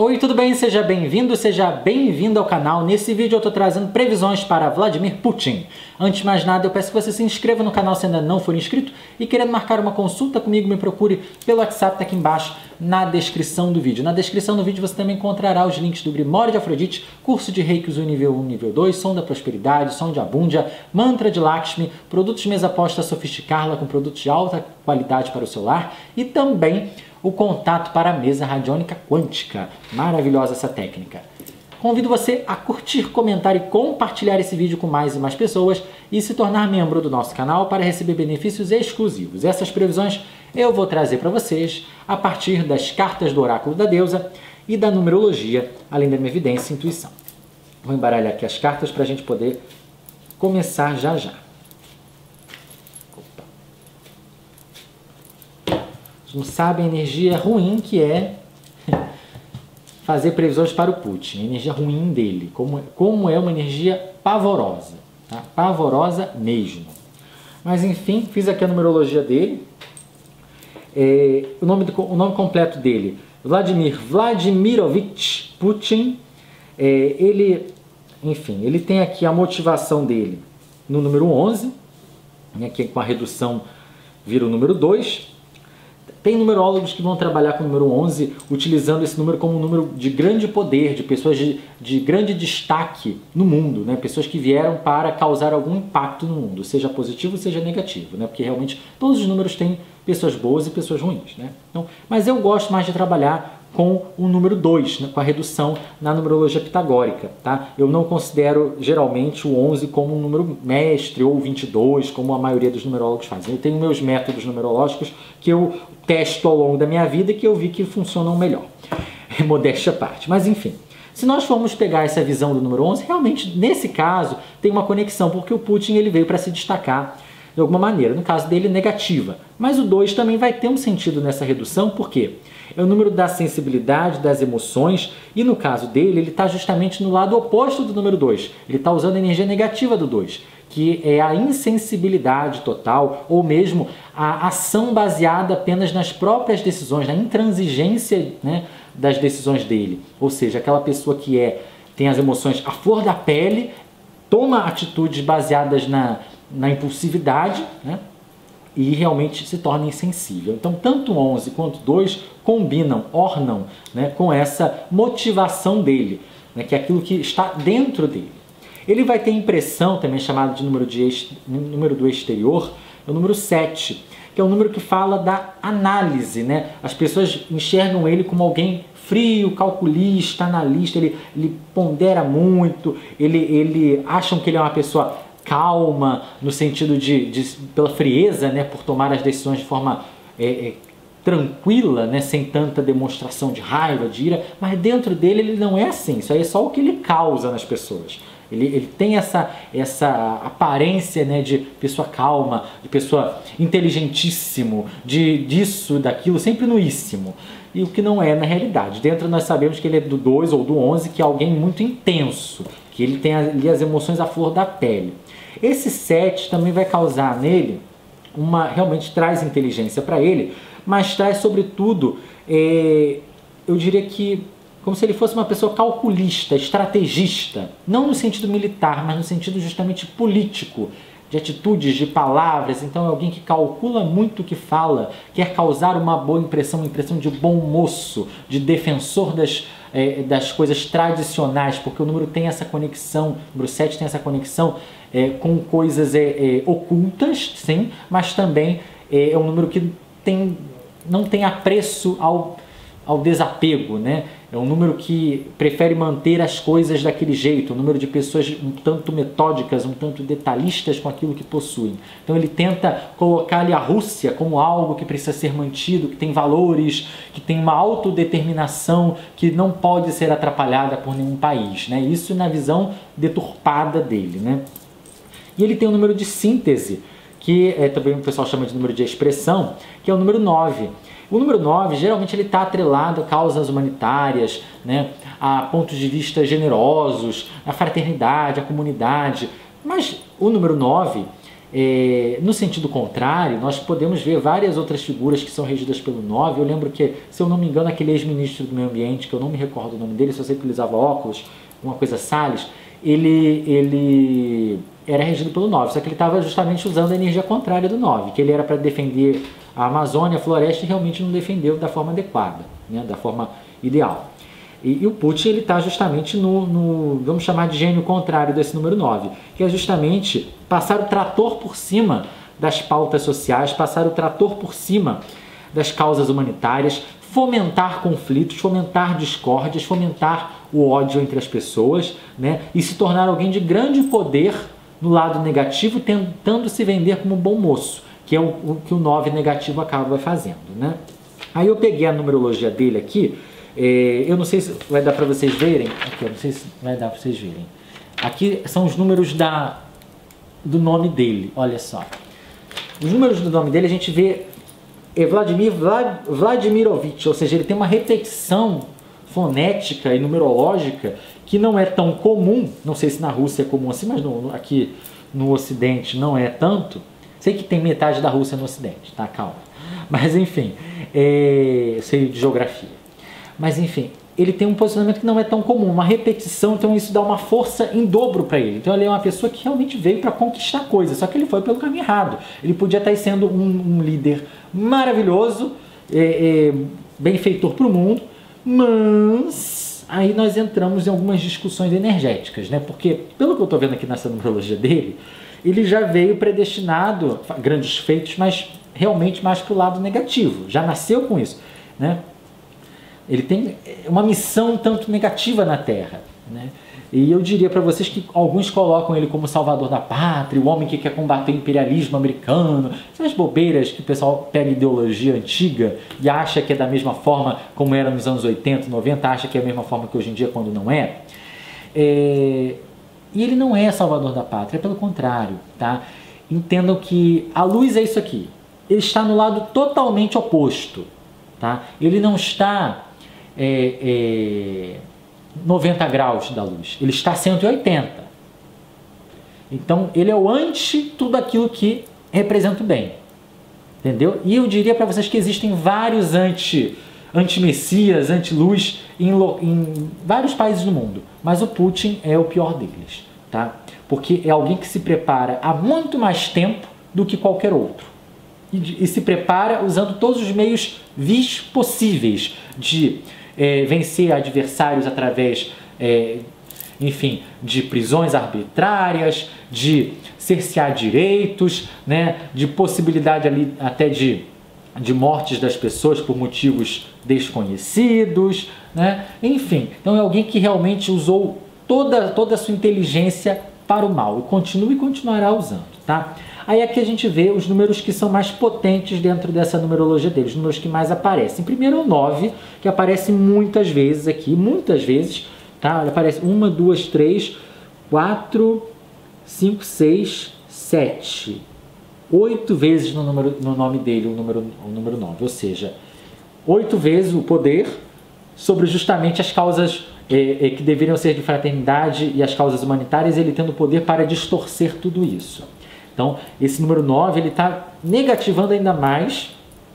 Oi, tudo bem? Seja bem-vindo, seja bem-vinda ao canal. Nesse vídeo eu estou trazendo previsões para Vladimir Putin. Antes de mais nada, eu peço que você se inscreva no canal se ainda não for inscrito e querendo marcar uma consulta comigo, me procure pelo WhatsApp, tá aqui embaixo na descrição do vídeo. Na descrição do vídeo você também encontrará os links do Grimório de Afrodite, curso de Reiki Usui nível 1 nível 2, som da prosperidade, som de Abundja, mantra de Lakshmi, produtos de mesa posta Sofisticarla com produtos de alta qualidade para o celular e também o contato para a mesa radiônica quântica. Maravilhosa essa técnica. Convido você a curtir, comentar e compartilhar esse vídeo com mais e mais pessoas e se tornar membro do nosso canal para receber benefícios exclusivos. Essas previsões eu vou trazer para vocês a partir das cartas do oráculo da deusa e da numerologia, além da minha evidência e intuição. Vou embaralhar aqui as cartas para a gente poder começar já já. Não sabem a energia ruim que é fazer previsões para o Putin, a energia ruim dele, como é uma energia pavorosa, tá? Pavorosa mesmo. Mas enfim, fiz aqui a numerologia dele, o nome completo dele, Vladimir Vladimirovich Putin. Ele tem aqui a motivação dele no número 11, né, que com a redução vira o número 2. Tem numerólogos que vão trabalhar com o número 11, utilizando esse número como um número de grande poder, de pessoas de grande destaque no mundo, né? Pessoas que vieram para causar algum impacto no mundo, seja positivo, seja negativo, né? Porque realmente todos os números têm pessoas boas e pessoas ruins, né? Então, mas eu gosto mais de trabalhar com o número 2, né, com a redução na numerologia pitagórica, tá? Eu não considero geralmente o 11 como um número mestre ou 22, como a maioria dos numerólogos fazem. Eu tenho meus métodos numerológicos que eu testo ao longo da minha vida e que eu vi que funcionam melhor. Modéstia à parte. Mas enfim, se nós formos pegar essa visão do número 11, realmente nesse caso tem uma conexão, porque o Putin ele veio para se destacar de alguma maneira, no caso dele negativa. Mas o 2 também vai ter um sentido nessa redução, por quê? É o número da sensibilidade, das emoções, e no caso dele, ele está justamente no lado oposto do número 2. Ele está usando a energia negativa do 2, que é a insensibilidade total, ou mesmo a ação baseada apenas nas próprias decisões, na intransigência, né, das decisões dele. Ou seja, aquela pessoa que tem as emoções à flor da pele, toma atitudes baseadas na impulsividade, né? E realmente se torna insensível. Então, tanto 11 quanto 2 combinam, ornam, né, com essa motivação dele, né, que é aquilo que está dentro dele. Ele vai ter impressão, também chamado de número do exterior, é o número 7, que é um número que fala da análise, né? As pessoas enxergam ele como alguém frio, calculista, analista, ele pondera muito, ele acham que ele é uma pessoa calma, no sentido pela frieza, né, por tomar as decisões de forma tranquila, né, sem tanta demonstração de raiva, de ira, mas dentro dele ele não é assim, isso aí é só o que ele causa nas pessoas. Ele tem essa aparência, né, de pessoa calma, de pessoa inteligentíssimo, disso, daquilo, sempre no íssimo. E o que não é na realidade. Dentro nós sabemos que ele é do 2 ou do 11, que é alguém muito intenso, que ele tem ali as emoções à flor da pele. Esse 7 também vai causar nele, realmente traz inteligência para ele, mas traz sobretudo, eu diria que como se ele fosse uma pessoa calculista, estrategista, não no sentido militar, mas no sentido justamente político, de atitudes, de palavras. Então é alguém que calcula muito o que fala, quer causar uma boa impressão, uma impressão de bom moço, de defensor das coisas tradicionais, porque o número tem essa conexão, o número 7 tem essa conexão com coisas ocultas, sim, mas também é um número que não tem apreço ao desapego, né? É um número que prefere manter as coisas daquele jeito, um número de pessoas um tanto metódicas, um tanto detalhistas com aquilo que possuem. Então ele tenta colocar ali a Rússia como algo que precisa ser mantido, que tem valores, que tem uma autodeterminação que não pode ser atrapalhada por nenhum país, né? Isso na visão deturpada dele, né? E ele tem um número de síntese, que também o pessoal chama de número de expressão, que é o número 9. O número 9, geralmente, ele está atrelado a causas humanitárias, né, a pontos de vista generosos, a fraternidade, a comunidade. Mas o número 9, No sentido contrário, nós podemos ver várias outras figuras que são regidas pelo 9. Eu lembro que, se eu não me engano, aquele ex-ministro do meio ambiente, que eu não me recordo o nome dele, só sei que ele usava óculos, uma coisa Salles, ele era regido pelo 9, só que ele estava justamente usando a energia contrária do 9, que ele era para defender a Amazônia, a floresta, e realmente não defendeu da forma adequada, né, da forma ideal. E o Putin está justamente vamos chamar de gênio contrário desse número 9, que é justamente passar o trator por cima das pautas sociais, passar o trator por cima das causas humanitárias, fomentar conflitos, fomentar discórdias, fomentar o ódio entre as pessoas, né, e se tornar alguém de grande poder no lado negativo, tentando se vender como bom moço, que é o que o 9 negativo acaba fazendo, né? Aí eu peguei a numerologia dele aqui. Eu não sei se vai dar para vocês verem. Aqui, eu não sei se vai dar para vocês verem. Aqui são os números do nome dele. Olha só. Os números do nome dele a gente vê Vladimir Vladimirovich, ou seja, ele tem uma repetição fonética e numerológica que não é tão comum. Não sei se na Rússia é comum assim, mas aqui no Ocidente não é tanto. Sei que tem metade da Rússia no Ocidente, tá? Calma. Mas enfim, eu sei de geografia. Mas enfim, ele tem um posicionamento que não é tão comum, uma repetição, então isso dá uma força em dobro para ele. Então ele é uma pessoa que realmente veio para conquistar coisas, só que ele foi pelo caminho errado. Ele podia estar sendo um líder maravilhoso, benfeitor para o mundo, mas aí nós entramos em algumas discussões energéticas, né? Porque, pelo que eu estou vendo aqui nessa numerologia dele, ele já veio predestinado a grandes feitos, mas realmente mais para o lado negativo, já nasceu com isso, né? Ele tem uma missão tanto negativa na Terra, né? E eu diria para vocês que alguns colocam ele como salvador da pátria, o homem que quer combater o imperialismo americano, essas bobeiras que o pessoal pega ideologia antiga e acha que é da mesma forma como era nos anos 80, 90, acha que é a mesma forma que hoje em dia, quando não é. E ele não é salvador da pátria, é pelo contrário, tá? Entendam que a luz é isso aqui. Ele está no lado totalmente oposto, tá? Ele não está 90 graus da luz, ele está 180. Então ele é o anti tudo aquilo que representa o bem, entendeu? E eu diria para vocês que existem vários anti-messias, anti-luz em vários países do mundo, mas o Putin é o pior deles, tá? Porque é alguém que se prepara há muito mais tempo do que qualquer outro. E se prepara usando todos os meios vis possíveis de vencer adversários através, enfim, de prisões arbitrárias, de cercear direitos, né, de possibilidade ali até de mortes das pessoas por motivos desconhecidos, né? Enfim, então é alguém que realmente usou toda a sua inteligência para o mal e continua e continuará usando, tá? Aí aqui a gente vê os números que são mais potentes dentro dessa numerologia dele, os números que mais aparecem. Primeiro é o 9, que aparece muitas vezes aqui, muitas vezes, tá? Ele aparece 1, 2, 3, 4, 5, 6, 7, 8 vezes no nome dele, o número 9, ou seja, 8 vezes o poder sobre justamente as causas que deveriam ser de fraternidade e as causas humanitárias, ele tendo poder para distorcer tudo isso. Então, esse número 9, ele está negativando ainda mais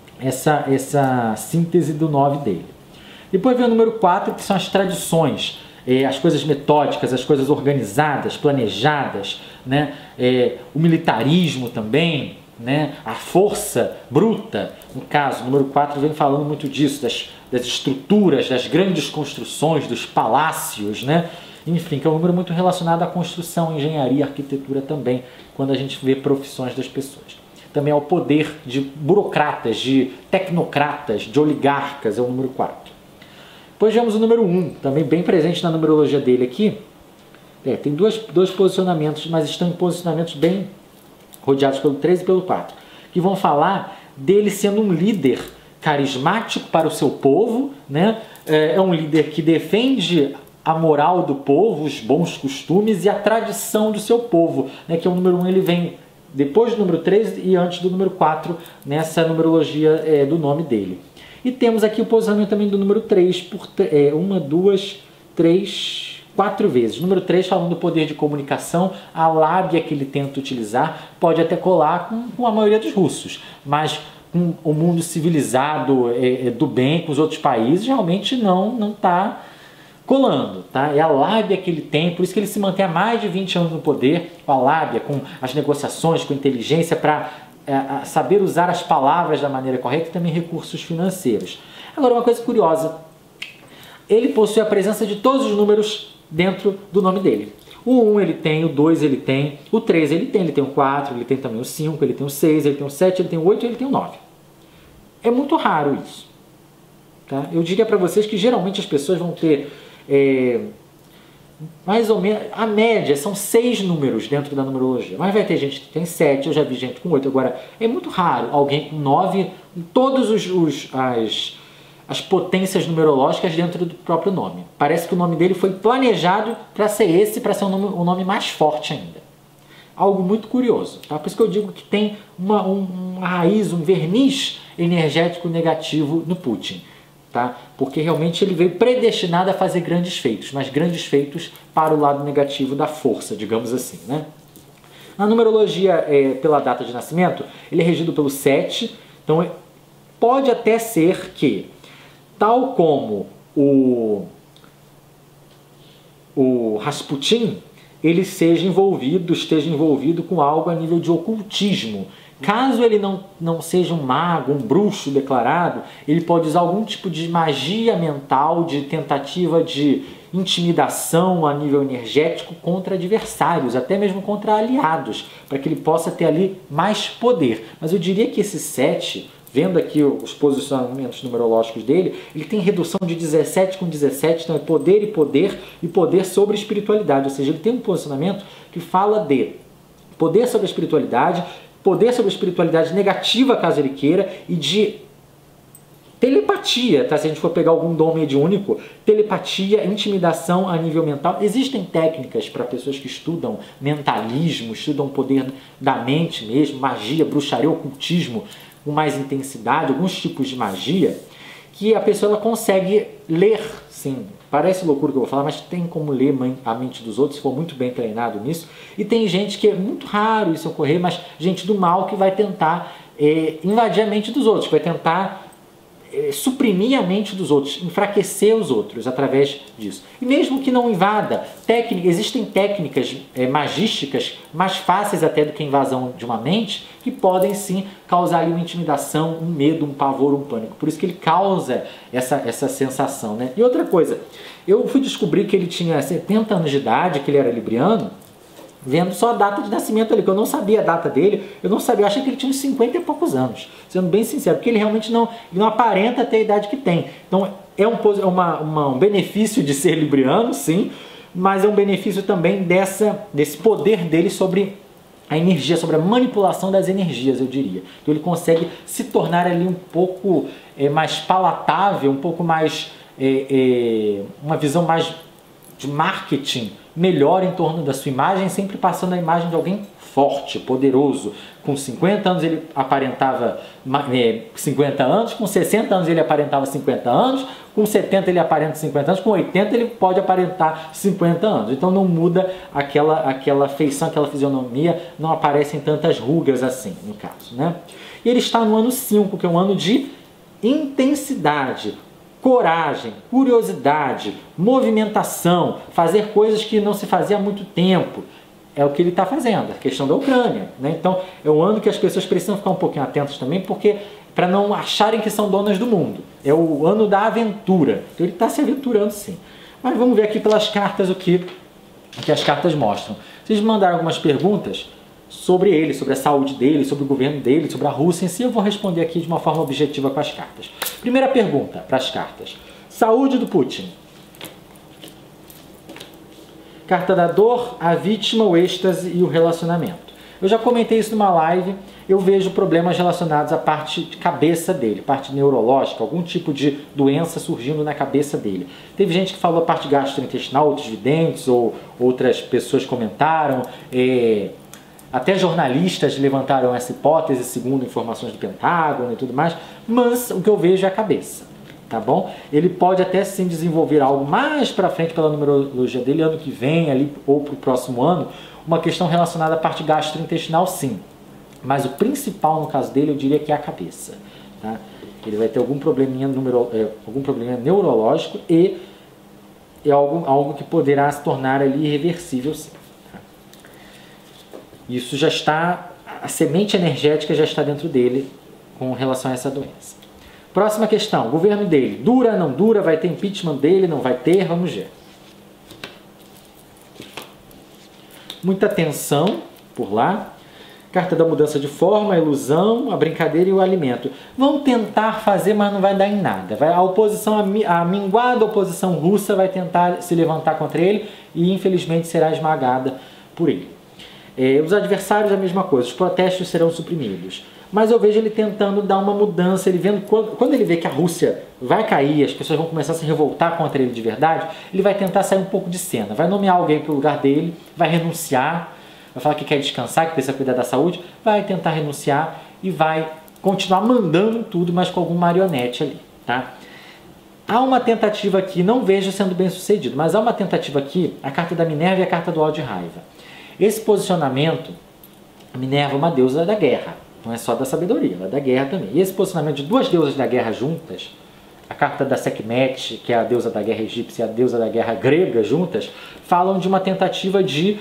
essa síntese do 9 dele. Depois vem o número 4, que são as tradições, as coisas metódicas, as coisas organizadas, planejadas, né? O militarismo também, né? A força bruta. No caso, o número 4 vem falando muito disso, das estruturas, das grandes construções, dos palácios, né? Enfim, que é um número muito relacionado à construção, engenharia, arquitetura também, quando a gente vê profissões das pessoas. Também ao poder de burocratas, de tecnocratas, de oligarcas, é o número 4. Depois vemos o número 1, também bem presente na numerologia dele aqui. Tem dois posicionamentos, mas estão em posicionamentos bem rodeados pelo 3 e pelo 4, que vão falar dele sendo um líder carismático para o seu povo, né? É um líder que defende a moral do povo, os bons costumes e a tradição do seu povo, né? Que é o número 1, ele vem depois do número 3 e antes do número 4 nessa numerologia do nome dele. E temos aqui o posicionamento também do número 3, 1, 2, 3, 4 vezes. Número 3, falando do poder de comunicação, a lábia que ele tenta utilizar pode até colar com a maioria dos russos, mas com o mundo civilizado do bem, com os outros países, realmente não está colando, tá? É a lábia que ele tem, por isso que ele se mantém há mais de 20 anos no poder, com a lábia, com as negociações, com inteligência, para saber usar as palavras da maneira correta e também recursos financeiros. Agora, uma coisa curiosa, ele possui a presença de todos os números dentro do nome dele. O 1 ele tem, o 2 ele tem, o 3 ele tem o 4, ele tem também o 5, ele tem o 6, ele tem o 7, ele tem o 8 e ele tem o 9. É muito raro isso. Tá? Eu diria para vocês que geralmente as pessoas vão ter mais ou menos, a média são 6 números dentro da numerologia, mas vai ter gente que tem 7, eu já vi gente com 8. Agora, é muito raro alguém com 9, todas as potências numerológicas dentro do próprio nome. Parece que o nome dele foi planejado para ser esse, para ser um nome mais forte ainda. Algo muito curioso, tá? Por isso que eu digo que tem uma raiz, um verniz energético negativo no Putin. Tá? Porque realmente ele veio predestinado a fazer grandes feitos, mas grandes feitos para o lado negativo da força, digamos assim. Né? Na numerologia, pela data de nascimento, ele é regido pelo 7, então pode até ser que, tal como o Rasputin, ele esteja envolvido com algo a nível de ocultismo. Caso ele não seja um mago, um bruxo declarado, ele pode usar algum tipo de magia mental, de tentativa de intimidação a nível energético contra adversários, até mesmo contra aliados, para que ele possa ter ali mais poder. Mas eu diria que esse 7, vendo aqui os posicionamentos numerológicos dele, ele tem redução de 17 com 17, então é poder e poder, e poder sobre espiritualidade. Ou seja, ele tem um posicionamento que fala de poder sobre a espiritualidade, poder sobre a espiritualidade negativa, caso ele queira, e de telepatia, tá? Se a gente for pegar algum dom mediúnico, telepatia, intimidação a nível mental. Existem técnicas para pessoas que estudam mentalismo, estudam o poder da mente mesmo, magia, bruxaria, ocultismo, com mais intensidade, alguns tipos de magia, que a pessoa ela consegue ler, sim. Parece loucura que eu vou falar, mas tem como ler a mente dos outros, se for muito bem treinado nisso. E tem gente que é muito raro isso ocorrer, mas gente do mal que vai tentar invadir a mente dos outros, que vai tentar suprimir a mente dos outros, enfraquecer os outros através disso. E mesmo que não invada, existem técnicas magísticas mais fáceis até do que a invasão de uma mente, que podem sim causar ali uma intimidação, um medo, um pavor, um pânico. Por isso que ele causa essa sensação, né? E outra coisa, eu fui descobrir que ele tinha 70 anos de idade, que ele era libriano, vendo só a data de nascimento ali, que eu não sabia a data dele, eu achei que ele tinha uns 50 e poucos anos, sendo bem sincero, porque ele realmente não aparenta ter a idade que tem. Então é um benefício de ser libriano, sim, mas é um benefício também desse poder dele sobre a energia, sobre a manipulação das energias, eu diria. Então ele consegue se tornar ali um pouco mais palatável, um pouco mais, uma visão mais de marketing melhor em torno da sua imagem, sempre passando a imagem de alguém forte, poderoso. Com 50 anos ele aparentava 50 anos, com 60 anos ele aparentava 50 anos, com 70 ele aparenta 50 anos, com 80 ele pode aparentar 50 anos. Então não muda aquela feição, aquela fisionomia, não aparecem tantas rugas assim, no caso, né? E ele está no ano 5, que é um ano de intensidade, coragem, curiosidade, movimentação, fazer coisas que não se fazia há muito tempo. É o que ele está fazendo, a questão da Ucrânia, né? Então é um ano que as pessoas precisam ficar um pouquinho atentas também, porque para não acharem que são donas do mundo. É o ano da aventura. Então ele está se aventurando sim. Mas vamos ver aqui pelas cartas o que as cartas mostram. Vocês me mandaram algumas perguntas sobre ele, sobre a saúde dele, sobre o governo dele, sobre a Rússia em si. Eu vou responder aqui de uma forma objetiva com as cartas. Primeira pergunta para as cartas. Saúde do Putin. Carta da dor, a vítima, o êxtase e o relacionamento. Eu já comentei isso numa live. Eu vejo problemas relacionados à parte de cabeça dele, parte neurológica, algum tipo de doença surgindo na cabeça dele. Teve gente que falou a parte gastrointestinal, outros videntes ou outras pessoas comentaram. Até jornalistas levantaram essa hipótese segundo informações do Pentágono e tudo mais, mas o que eu vejo é a cabeça. tá bom? Ele pode até sim desenvolver algo mais para frente pela numerologia dele, ano que vem ali, ou para o próximo ano, uma questão relacionada à parte gastrointestinal, sim. Mas o principal no caso dele, eu diria que é a cabeça, tá? Ele vai ter algum probleminha neurológico e é algo que poderá se tornar ali irreversível, sim. Tá? Isso já está, a semente energética já está dentro dele com relação a essa doença. Próxima questão, governo dele, dura, não dura, vai ter impeachment dele, não vai ter, vamos ver. Muita tensão por lá, carta da mudança de forma, a ilusão, a brincadeira e o alimento. Vão tentar fazer, mas não vai dar em nada. A oposição, a minguada oposição russa vai tentar se levantar contra ele e infelizmente será esmagada por ele. Os adversários a mesma coisa, os protestos serão suprimidos. Mas eu vejo ele tentando dar uma mudança, ele vendo quando ele vê que a Rússia vai cair, as pessoas vão começar a se revoltar contra ele de verdade, ele vai tentar sair um pouco de cena, vai nomear alguém para o lugar dele, vai renunciar, vai falar que quer descansar, que precisa cuidar da saúde, vai tentar renunciar e vai continuar mandando tudo, mas com algum marionete ali, tá? Há uma tentativa aqui, não vejo sendo bem sucedido, mas há uma tentativa aqui, a carta da Minerva e a carta do ódio e raiva. Esse posicionamento, a Minerva é uma deusa da guerra, não é só da sabedoria, ela é da guerra também. E esse posicionamento de duas deusas da guerra juntas, a carta da Sekhmet, que é a deusa da guerra egípcia, e a deusa da guerra grega juntas, falam de uma tentativa de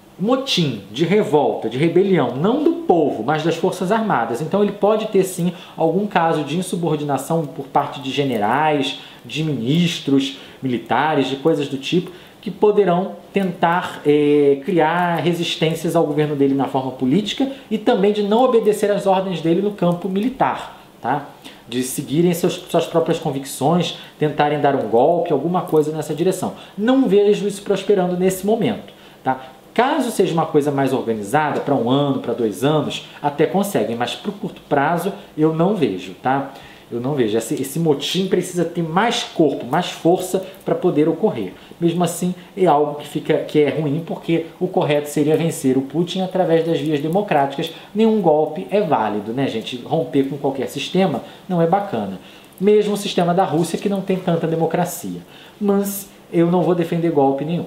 motim, de revolta, de rebelião, não do povo, mas das forças armadas. Então ele pode ter sim algum caso de insubordinação por parte de generais, de ministros militares, de coisas do tipo, que poderão tentar criar resistências ao governo dele na forma política e também de não obedecer às ordens dele no campo militar, tá? De seguirem suas próprias convicções, tentarem dar um golpe, alguma coisa nessa direção. Não vejo isso prosperando nesse momento, tá? Caso seja uma coisa mais organizada, para 1 ano, para 2 anos, até conseguem, mas para o curto prazo eu não vejo, tá? Eu não vejo. Esse motim precisa ter mais corpo, mais força para poder ocorrer. Mesmo assim, é algo que é ruim, porque o correto seria vencer o Putin através das vias democráticas. Nenhum golpe é válido, né, gente? Romper com qualquer sistema não é bacana. Mesmo o sistema da Rússia, que não tem tanta democracia. Mas eu não vou defender golpe nenhum.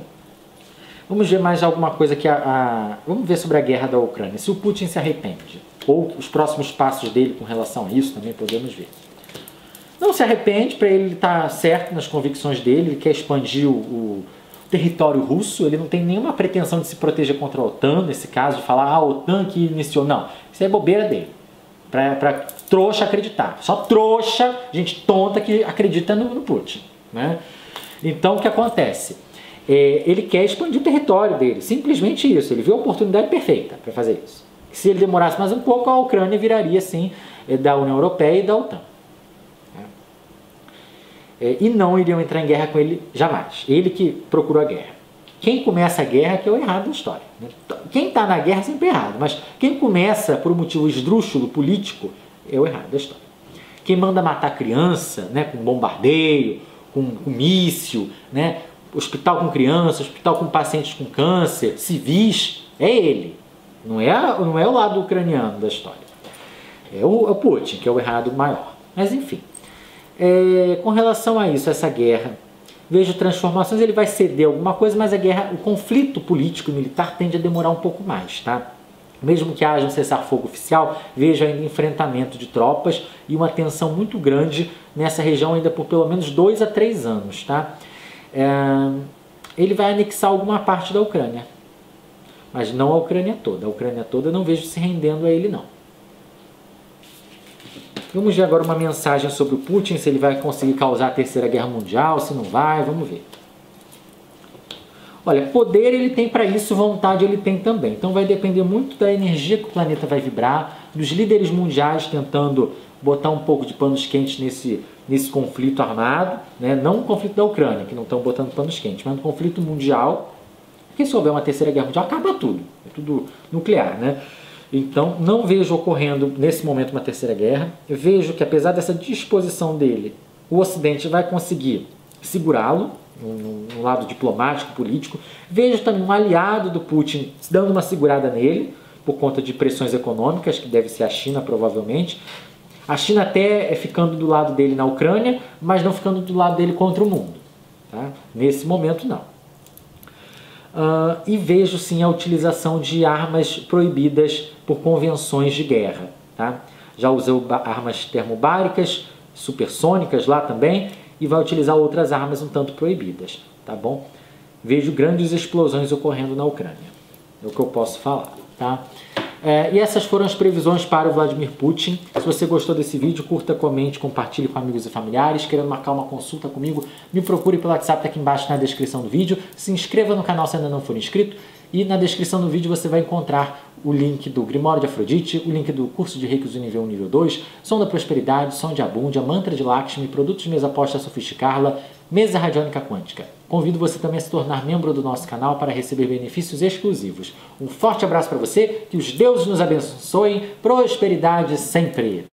Vamos ver mais alguma coisa que vamos ver sobre a guerra da Ucrânia. Se o Putin se arrepende, ou os próximos passos dele com relação a isso, também podemos ver. Não se arrepende, para ele estar certo nas convicções dele, ele quer expandir o território russo, ele não tem nenhuma pretensão de se proteger contra a OTAN, nesse caso, de falar, a OTAN que iniciou. Não, isso é bobeira dele, para trouxa acreditar. Só trouxa, gente tonta que acredita no Putin, né? Então, o que acontece? Ele quer expandir o território dele, simplesmente isso, ele viu a oportunidade perfeita para fazer isso. Se ele demorasse mais um pouco, a Ucrânia viraria, sim, da União Europeia e da OTAN. E não iriam entrar em guerra com ele jamais. Ele que procurou a guerra. Quem começa a guerra que é o errado da história. Quem está na guerra é sempre errado, mas quem começa por um motivo esdrúxulo político é o errado da história. Quem manda matar criança, né, com bombardeio, com míssil, né, hospital com criança, hospital com pacientes com câncer, civis, é ele. Não é o lado ucraniano da história. É o Putin, que é o errado maior. Mas enfim. Com relação a isso, essa guerra, vejo transformações, ele vai ceder alguma coisa, mas o conflito político e militar tende a demorar um pouco mais, tá? Mesmo que haja um cessar-fogo oficial, vejo ainda enfrentamento de tropas e uma tensão muito grande nessa região ainda por pelo menos 2 a 3 anos, tá? Ele vai anexar alguma parte da Ucrânia, mas não a Ucrânia toda. A Ucrânia toda eu não vejo se rendendo a ele, não. Vamos ver agora uma mensagem sobre o Putin, se ele vai conseguir causar a Terceira Guerra Mundial, se não vai, vamos ver. Olha, poder ele tem para isso, vontade ele tem também. Então vai depender muito da energia que o planeta vai vibrar, dos líderes mundiais tentando botar um pouco de panos quentes nesse conflito armado, né? Não o conflito da Ucrânia, que não estão botando panos quentes, mas no conflito mundial, que se houver uma Terceira Guerra Mundial, acaba tudo. É tudo nuclear, né? Então, não vejo ocorrendo nesse momento uma terceira guerra. Eu vejo que, apesar dessa disposição dele, o Ocidente vai conseguir segurá-lo no lado diplomático, político. Vejo também um aliado do Putin dando uma segurada nele, por conta de pressões econômicas, que deve ser a China, provavelmente. A China até é ficando do lado dele na Ucrânia, mas não ficando do lado dele contra o mundo. Tá? Nesse momento, não. E vejo sim a utilização de armas proibidas por convenções de guerra. Tá? Já usou armas termobáricas, supersônicas lá também, e vai utilizar outras armas um tanto proibidas. Tá bom? Vejo grandes explosões ocorrendo na Ucrânia. É o que eu posso falar. Tá? E essas foram as previsões para o Vladimir Putin. Se você gostou desse vídeo, curta, comente, compartilhe com amigos e familiares. Querendo marcar uma consulta comigo, me procure pelo WhatsApp aqui embaixo na descrição do vídeo. Se inscreva no canal se ainda não for inscrito. E na descrição do vídeo você vai encontrar o link do Grimório de Afrodite, o link do curso de Reiki do nível 1 nível 2, Som da Prosperidade, Som de Abúndia, Mantra de Lakshmi, Produtos de Mesa Aposta Sofisticarla, Mesa Radiônica Quântica. Convido você também a se tornar membro do nosso canal para receber benefícios exclusivos. Um forte abraço para você, que os deuses nos abençoem, prosperidade sempre!